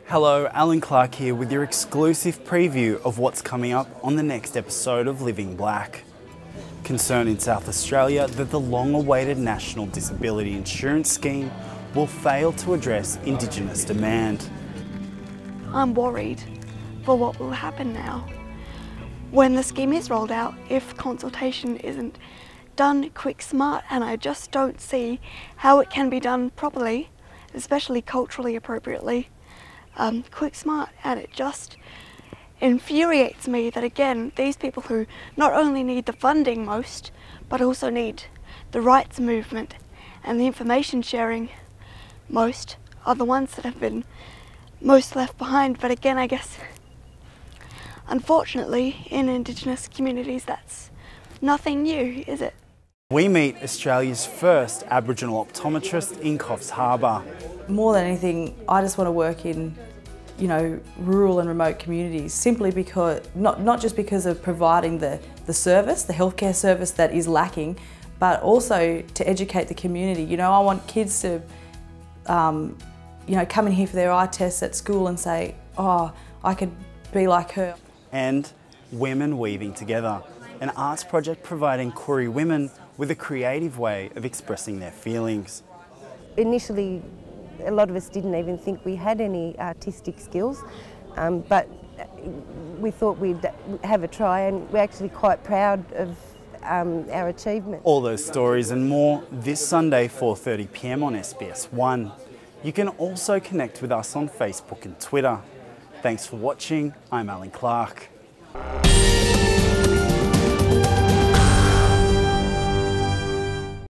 Hello, Alan Clark here with your exclusive preview of what's coming up on the next episode of Living Black. Concern in South Australia that the long-awaited National Disability Insurance Scheme will fail to address Indigenous demand. I'm worried for what will happen now. When the scheme is rolled out, if consultation isn't done quick, smart, and I just don't see how it can be done properly, especially culturally appropriately, quick, smart, and it just infuriates me that again, these people who not only need the funding most, but also need the rights movement and the information sharing most, are the ones that have been most left behind. But again, I guess, unfortunately, in Indigenous communities, that's nothing new, is it? We meet Australia's first Aboriginal optometrist in Coffs Harbour. More than anything, I just want to work in, rural and remote communities, simply because, not just because of providing the service, the healthcare service that is lacking, but also to educate the community. I want kids to, come in here for their eye tests at school and say, oh, I could be like her. And Women Weaving Together, an arts project providing Koori women with a creative way of expressing their feelings. Initially, a lot of us didn't even think we had any artistic skills, but we thought we'd have a try, and we're actually quite proud of our achievement. All those stories and more this Sunday, 4:30 p.m. on SBS 1. You can also connect with us on Facebook and Twitter. Thanks for watching. I'm Alan Clark.